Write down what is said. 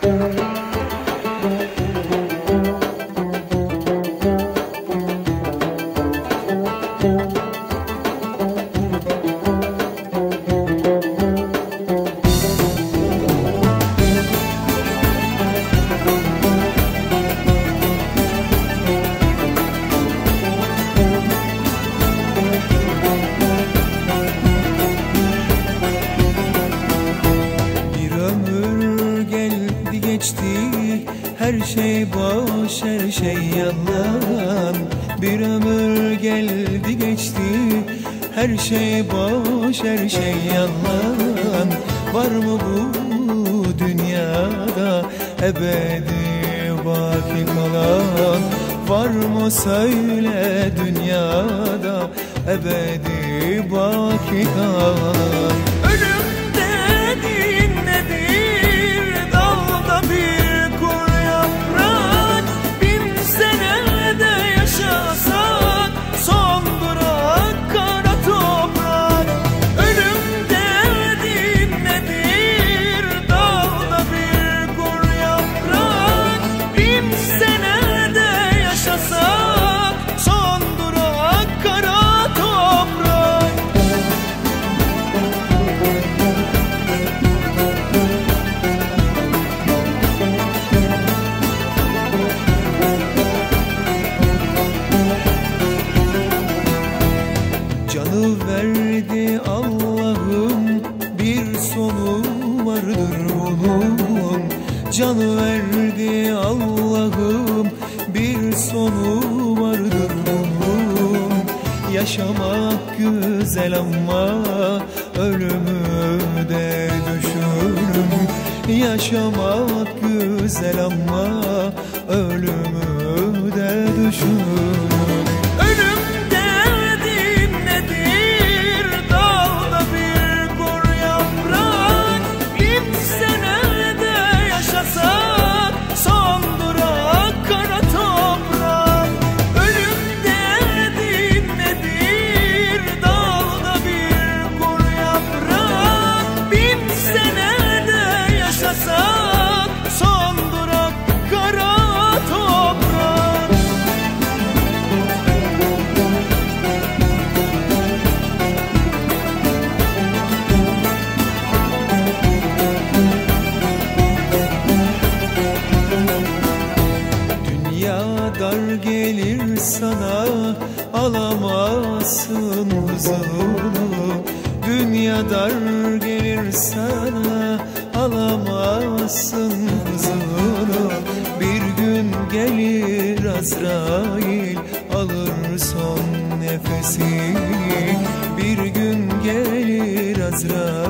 Her şey boş, her şey yalan. Bir ömür geldi geçti. Her şey boş, her şey yalan. Var mı bu dünyada ebedi baki kalan? Var mı söyle dünyada ebedi baki kalan? Ölüm dediğin nedir? Dalda bir canı verdi Allah'ım, bir sonu vardır bunun. Canı verdi Allah'ım, bir sonu vardır bunun. Yaşamak güzel ama ölümü de düşünün. Yaşamak güzel ama ölümü de düşünün. Ölüm dar gelir sana, alamazsın huzurunu. Dünya dar gelir sana, alamazsın huzurunu. Bir gün gelir Azrail, alır son nefesini. Bir gün gelir Azrail,